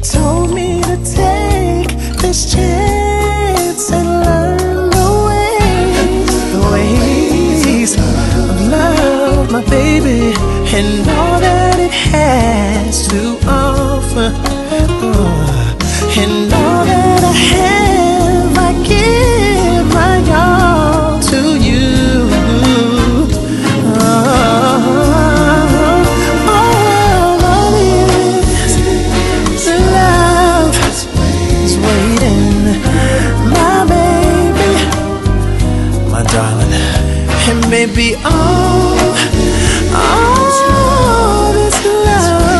told me to take this chance and learn the ways of love, my baby, and all that it has to offer. And all that I have, I give my all to you. All of this love is waiting, my baby, my darling, and baby, all this love.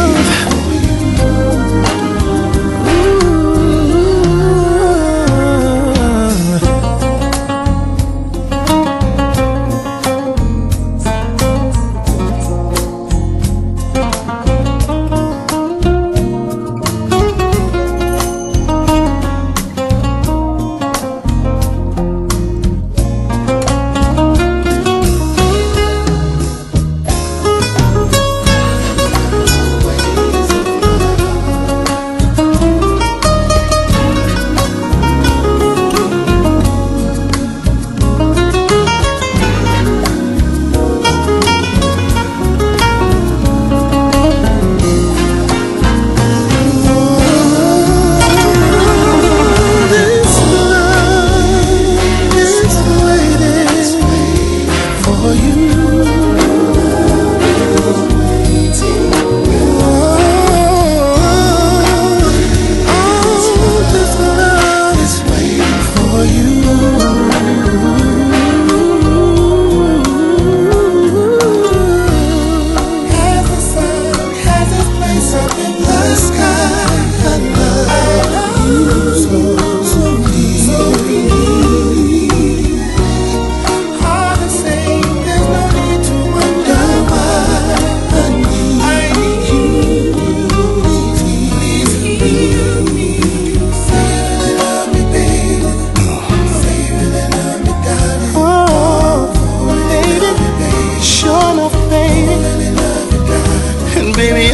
Baby,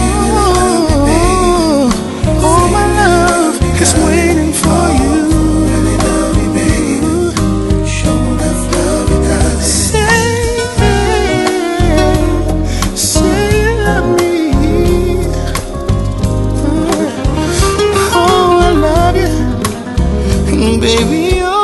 all my love is waiting for you. Show enough love you got. Say you love me. Oh, I love you, baby.